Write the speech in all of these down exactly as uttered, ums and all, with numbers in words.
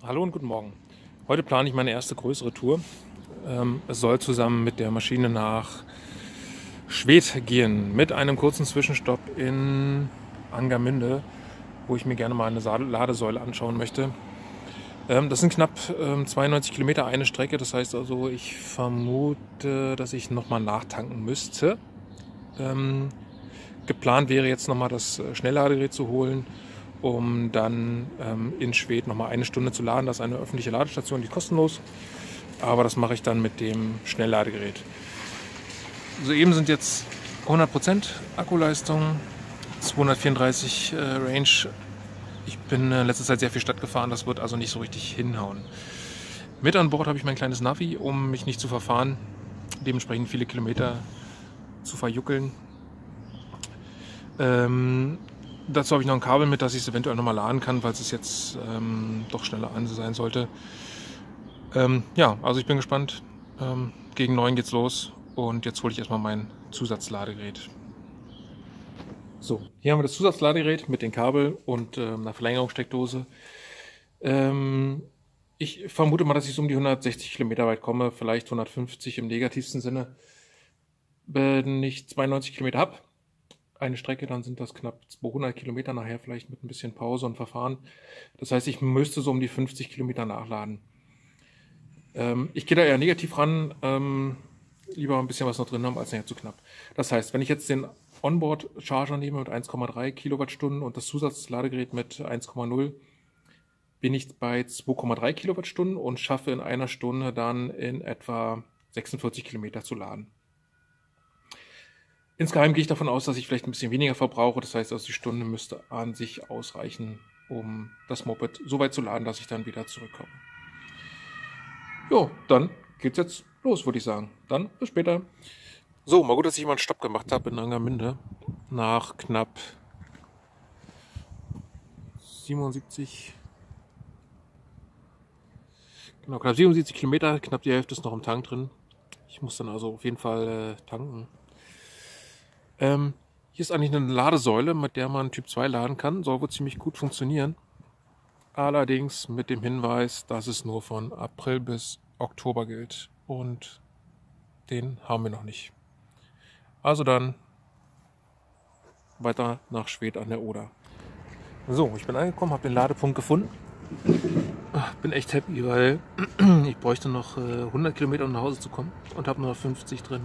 Hallo und guten Morgen. Heute plane ich meine erste größere Tour. Ähm, es soll zusammen mit der Maschine nach Schwedt gehen, mit einem kurzen Zwischenstopp in Angermünde, wo ich mir gerne mal eine Sa- Ladesäule anschauen möchte. Ähm, das sind knapp ähm, zweiundneunzig Kilometer eine Strecke, das heißt also, ich vermute, dass ich nochmal nachtanken müsste. Ähm, geplant wäre jetzt nochmal das äh, Schnellladegerät zu holen, um dann ähm, in Schwedt nochmal eine Stunde zu laden. Das ist eine öffentliche Ladestation, die ist kostenlos. Aber das mache ich dann mit dem Schnellladegerät. Soeben sind jetzt hundert Prozent Akkuleistung, zweihundertvierunddreißig äh, Range. Ich bin in äh, letzter Zeit sehr viel Stadt gefahren, das wird also nicht so richtig hinhauen. Mit an Bord habe ich mein kleines Navi, um mich nicht zu verfahren, dementsprechend viele Kilometer zu verjuckeln. Ähm, dazu habe ich noch ein Kabel mit, dass ich es eventuell nochmal laden kann, falls es jetzt ähm, doch schneller an sein sollte. Ähm, ja, also ich bin gespannt. Ähm, gegen neun geht's los und jetzt hole ich erstmal mein Zusatzladegerät. So, hier haben wir das Zusatzladegerät mit dem Kabel und äh, einer Verlängerungssteckdose. Ähm, ich vermute mal, dass ich so um die hundertsechzig Kilometer weit komme, vielleicht hundertfünfzig im negativsten Sinne. Wenn ich zweiundneunzig Kilometer habe, eine Strecke, dann sind das knapp zweihundert Kilometer, nachher vielleicht mit ein bisschen Pause und Verfahren. Das heißt, ich müsste so um die fünfzig Kilometer nachladen. Ähm, ich gehe da eher negativ ran, ähm, lieber ein bisschen was noch drin haben, als nachher zu knapp. Das heißt, wenn ich jetzt den Onboard-Charger nehme mit eins Komma drei Kilowattstunden und das Zusatzladegerät mit eins Komma null, bin ich bei zwei Komma drei Kilowattstunden und schaffe in einer Stunde dann in etwa sechsundvierzig Kilometer zu laden. Insgeheim gehe ich davon aus, dass ich vielleicht ein bisschen weniger verbrauche. Das heißt, also die Stunde müsste an sich ausreichen, um das Moped so weit zu laden, dass ich dann wieder zurückkomme. Jo, dann geht's jetzt los, würde ich sagen. Dann bis später. So, mal gut, dass ich mal einen Stopp gemacht habe in Angermünde. Nach knapp siebenundsiebzig, genau, knapp siebenundsiebzig Kilometer, knapp die Hälfte ist noch im Tank drin. Ich muss dann also auf jeden Fall äh, tanken. Ähm, hier ist eigentlich eine Ladesäule, mit der man Typ zwei laden kann. Soll wohl ziemlich gut funktionieren. Allerdings mit dem Hinweis, dass es nur von April bis Oktober gilt. Und den haben wir noch nicht. Also dann weiter nach Schwedt an der Oder. So, ich bin angekommen, habe den Ladepunkt gefunden. Bin echt happy, weil ich bräuchte noch hundert Kilometer, um nach Hause zu kommen. Und habe nur fünfzig drin.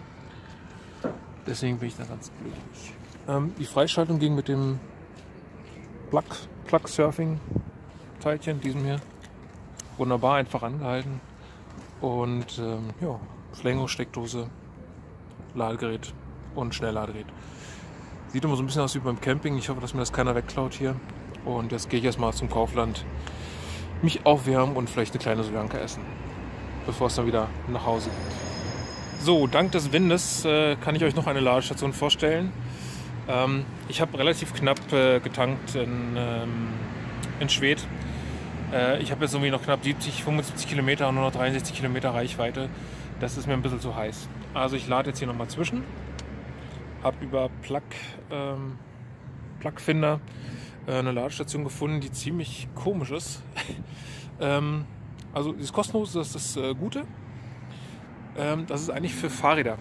Deswegen bin ich da ganz glücklich. Ähm, die Freischaltung ging mit dem Plug, Plug Surfing Teilchen, diesem hier. Wunderbar, einfach angehalten. Und ähm, ja, Verlängerungssteckdose, Ladegerät und Schnellladegerät. Sieht immer so ein bisschen aus wie beim Camping. Ich hoffe, dass mir das keiner wegklaut hier. Und jetzt gehe ich erstmal zum Kaufland, mich aufwärmen und vielleicht eine kleine Soljanka essen, bevor es dann wieder nach Hause geht. So, dank des Windes äh, kann ich euch noch eine Ladestation vorstellen. Ähm, ich habe relativ knapp äh, getankt in, ähm, in Schwedt. Äh, ich habe jetzt irgendwie noch knapp siebzig, fünfundsiebzig Kilometer und nur noch dreiundsechzig Kilometer Reichweite. Das ist mir ein bisschen zu heiß. Also ich lade jetzt hier nochmal zwischen. Habe über Plug, ähm, Plugfinder äh, eine Ladestation gefunden, die ziemlich komisch ist. ähm, also die ist kostenlos, das ist das äh, Gute. Ähm, das ist eigentlich für Fahrräder.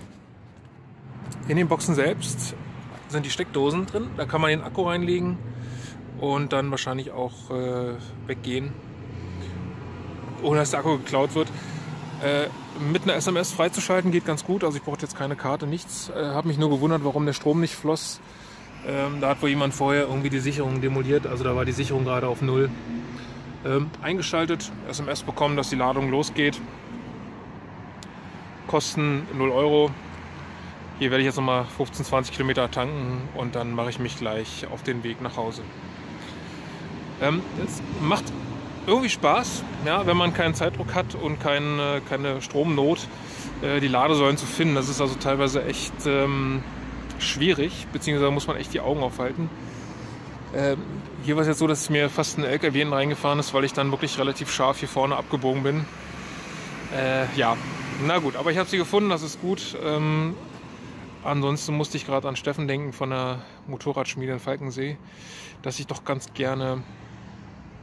In den Boxen selbst sind die Steckdosen drin. Da kann man den Akku reinlegen und dann wahrscheinlich auch äh, weggehen, ohne dass der Akku geklaut wird. Äh, mit einer S M S freizuschalten geht ganz gut. Also ich brauche jetzt keine Karte, nichts. Äh, habe mich nur gewundert, warum der Strom nicht floss. Ähm, da hat wohl jemand vorher irgendwie die Sicherung demoliert. Also da war die Sicherung gerade auf null. Ähm, eingeschaltet, S M S bekommen, dass die Ladung losgeht. Kosten null Euro. Hier werde ich jetzt nochmal fünfzehn, zwanzig Kilometer tanken und dann mache ich mich gleich auf den Weg nach Hause. Ähm, es macht irgendwie Spaß, ja, wenn man keinen Zeitdruck hat und kein, keine Stromnot, äh, die Ladesäulen zu finden. Das ist also teilweise echt ähm, schwierig, beziehungsweise muss man echt die Augen aufhalten. Ähm, hier war es jetzt so, dass mir fast ein L K W reingefahren ist, weil ich dann wirklich relativ scharf hier vorne abgebogen bin. Äh, ja, na gut, aber ich habe sie gefunden, das ist gut. Ähm, ansonsten musste ich gerade an Steffen denken von der Motorradschmiede in Falkensee, dass ich doch ganz gerne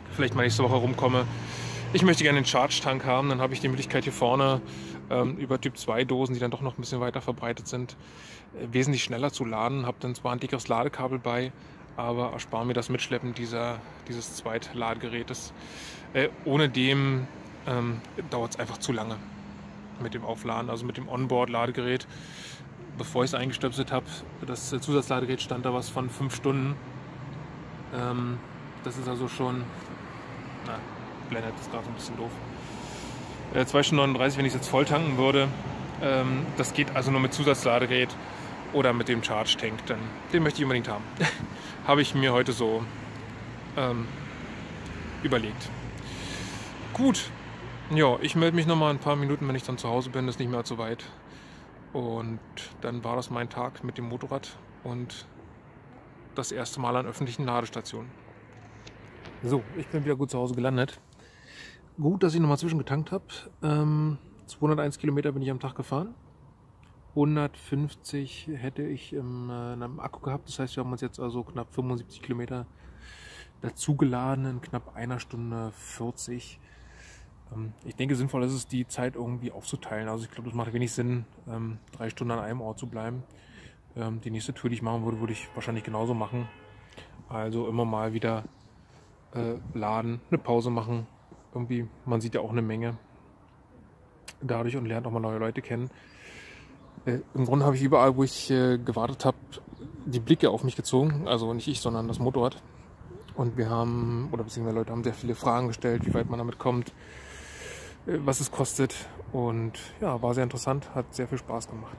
vielleicht mal nächste Woche rumkomme. Ich möchte gerne einen Charge-Tank haben, dann habe ich die Möglichkeit hier vorne ähm, über Typ zwei Dosen, die dann doch noch ein bisschen weiter verbreitet sind, äh, wesentlich schneller zu laden. Habe dann zwar ein dickeres Ladekabel bei, aber erspare mir das Mitschleppen dieser, dieses Zweitladegerätes. Äh, ohne dem ähm, dauert es einfach zu lange mit dem Aufladen, also mit dem Onboard-Ladegerät. Bevor ich es eingestöpselt habe, das Zusatzladegerät stand da was von fünf Stunden. Ähm, das ist also schon, na, blendet ist gerade so ein bisschen doof. Äh, zwei Stunden neununddreißig, wenn ich es jetzt voll tanken würde. Ähm, das geht also nur mit Zusatzladegerät oder mit dem Charge-Tank. Dann, den möchte ich unbedingt haben. Habe ich mir heute so ähm, überlegt. Gut. Ja, ich melde mich noch mal ein paar Minuten, wenn ich dann zu Hause bin. Das ist nicht mehr allzu weit. Und dann war das mein Tag mit dem Motorrad und das erste Mal an öffentlichen Ladestationen. So, ich bin wieder gut zu Hause gelandet. Gut, dass ich nochmal zwischengetankt habe. Ähm, zweihunderteins Kilometer bin ich am Tag gefahren. hundertfünfzig hätte ich im, äh, in einem Akku gehabt. Das heißt, wir haben uns jetzt also knapp fünfundsiebzig Kilometer dazu geladen in knapp einer Stunde vierzig. Ähm, ich denke, sinnvoll ist es, die Zeit irgendwie aufzuteilen. Also ich glaube, es macht wenig Sinn, ähm, drei Stunden an einem Ort zu bleiben. Ähm, die nächste Tour, die ich machen würde, würde ich wahrscheinlich genauso machen. Also immer mal wieder äh, laden, eine Pause machen. Irgendwie, man sieht ja auch eine Menge dadurch und lernt auch mal neue Leute kennen. Äh, Im Grunde habe ich überall, wo ich äh, gewartet habe, die Blicke auf mich gezogen. Also nicht ich, sondern das Motorrad. Und wir haben, oder beziehungsweise Leute haben sehr viele Fragen gestellt, wie weit man damit kommt, äh, was es kostet. Und ja, war sehr interessant, hat sehr viel Spaß gemacht.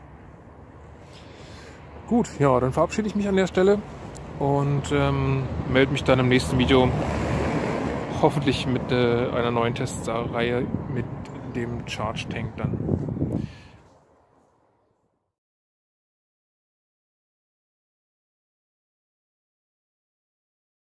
Gut, ja, dann verabschiede ich mich an der Stelle und ähm, melde mich dann im nächsten Video hoffentlich mit äh, einer neuen Testreihe mit dem Charge Tank dann.